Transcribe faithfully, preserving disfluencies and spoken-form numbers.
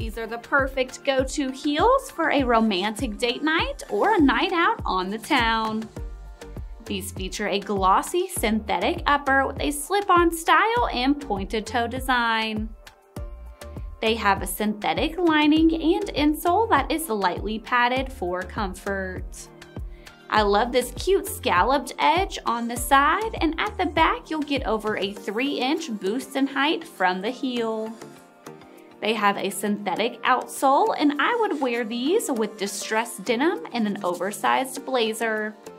These are the perfect go-to heels for a romantic date night or a night out on the town. These feature a glossy synthetic upper with a slip-on style and pointed toe design. They have a synthetic lining and insole that is lightly padded for comfort. I love this cute scalloped edge on the side, and at the back you'll get over a three inch boost in height from the heel. They have a synthetic outsole, and I would wear these with distressed denim and an oversized blazer.